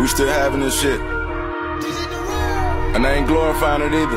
We still having this shit, and I ain't glorifying it either.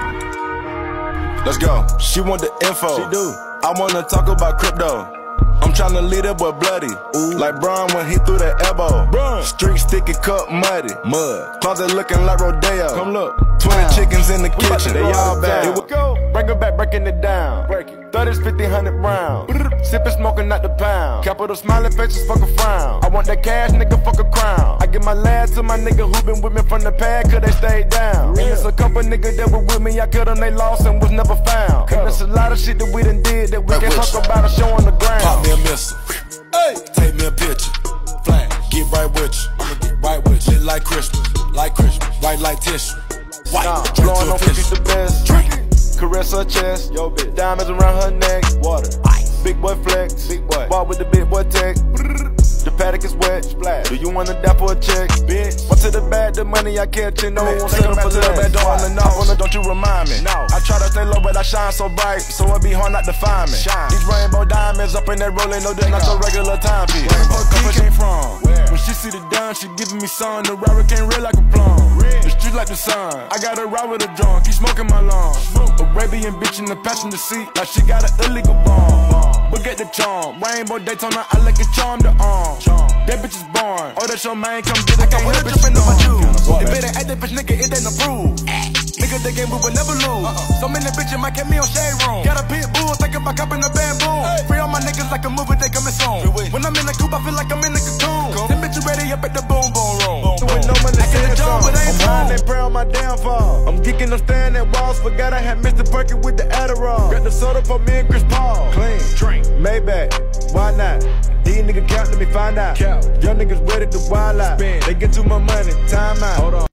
Let's go. She want the info. She do. I wanna talk about crypto. I'm tryna lead that boy bloody. Ooh. Like Brian when he threw that elbow. Bruh. Street sticky, cup muddy. Mud. Closet looking like Rodeo. Come look. 20 chickens in the kitchen. They all bad. Here we go. Break it back, breaking it down. Break it. 30s, 50, 100 rounds. Sippin', smoking out the pound. Capital smiling faces, fuck a frown. I want that cash, nigga, fuck a crown. I give my last to my nigga who been with me from the pad, cause they stayed down. And there's a couple niggas that were with me, I killed them, they lost and was never found. And there's a lot of shit that we done did that we can talk about and show on the ground. Pop me a missile, hey. Take me a picture, flash, get right with you. I'ma get right with you. Lit like Christmas, white like tissue. White, blowing on 50 the best. Drink it. Caress her chest, yo bitch. Diamonds around her neck, water. Ice. Big boy flex, big boy. Ball with the big boy tech. The paddock is wet, splash. Do you wanna die for a check, bitch? One to the bag, the money I catch, you know I won't settle for less. Don't you remind me? No. I try to stay low, but I shine so bright, so it be hard not to find me. Shine. These rainbow diamonds up in that rolling, no, they're not your regular timepiece. Where came from? When she see the dime, she giving me sun. The robber came red like a plum. The street like the sun. I got her ride with a drunk, keep smoking my lawn. Arabian bitch in the passenger seat, like she got an illegal bomb. Look at the charm, rainbow Daytona, I like a charm to arm. That bitch is born, oh that's your man, come get it, can't help it, you know. If it ain't at that bitch, nigga, it ain't approved. Nigga, the game we will never lose. So many bitches might get me on shade room. Got a pit bull, think about copping a bamboo. Free all my niggas like a movie, they coming soon. When I'm in the coupe, I feel like I'm in the cocoon. Them bitches ready up at the boom boom room. With no money, I'm high, they pray on my downfall. I'm geeking, I'm staring at walls. Forgot I had Mr. Perky with the Adderall. Got the soda for me and Chris Paul. Clean, drink, Maybach, why not? These niggas count, let me find out. Young niggas ready to wild out. They get too much money, time out. Hold on.